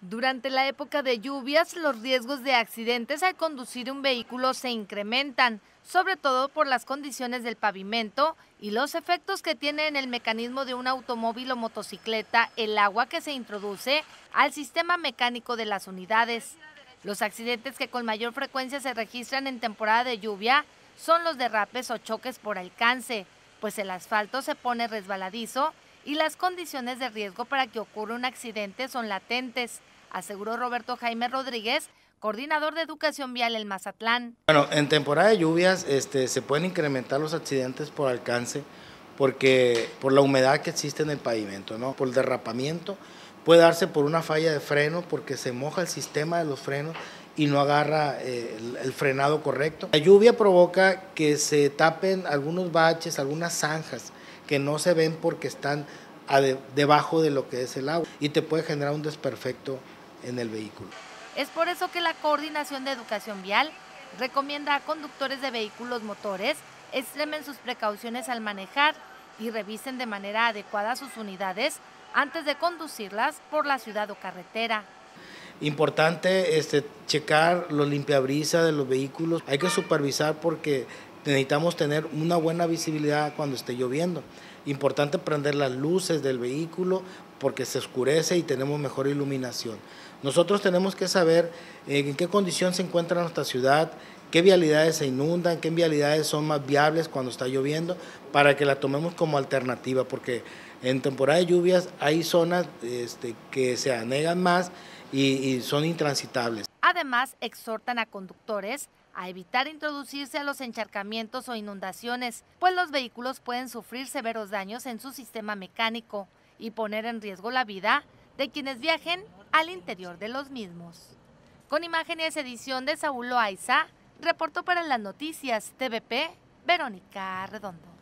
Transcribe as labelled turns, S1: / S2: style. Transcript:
S1: Durante la época de lluvias, los riesgos de accidentes al conducir un vehículo se incrementan, sobre todo por las condiciones del pavimento y los efectos que tiene en el mecanismo de un automóvil o motocicleta el agua que se introduce al sistema mecánico de las unidades. Los accidentes que con mayor frecuencia se registran en temporada de lluvia son los derrapes o choques por alcance, pues el asfalto se pone resbaladizo y las condiciones de riesgo para que ocurra un accidente son latentes, aseguró Roberto Jaime Rodríguez, coordinador de Educación Vial en Mazatlán.
S2: Bueno, en temporada de lluvias se pueden incrementar los accidentes por alcance porque por la humedad que existe en el pavimento, ¿no? Por el derrapamiento, puede darse por una falla de freno porque se moja el sistema de los frenos y no agarra el frenado correcto. La lluvia provoca que se tapen algunos baches, algunas zanjas que no se ven porque están debajo de lo que es el agua y te puede generar un desperfecto en el vehículo.
S1: Es por eso que la Coordinación de Educación Vial recomienda a conductores de vehículos motores extremen sus precauciones al manejar y revisen de manera adecuada sus unidades antes de conducirlas por la ciudad o carretera.
S2: Importante checar los limpiabrisas de los vehículos, hay que supervisar porque necesitamos tener una buena visibilidad cuando esté lloviendo. Importante prender las luces del vehículo porque se oscurece y tenemos mejor iluminación. Nosotros tenemos que saber en qué condición se encuentra nuestra ciudad, qué vialidades se inundan, qué vialidades son más viables cuando está lloviendo, para que la tomemos como alternativa, porque en temporada de lluvias hay zonas que se anegan más y son intransitables.
S1: Además, exhortan a conductores a evitar introducirse a los encharcamientos o inundaciones, pues los vehículos pueden sufrir severos daños en su sistema mecánico y poner en riesgo la vida de quienes viajen al interior de los mismos. Con imágenes edición de Saúl Loaiza, reportó para las noticias TVP, Verónica Redondo.